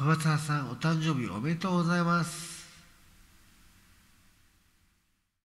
樺澤さんお誕生日おめでとうございます。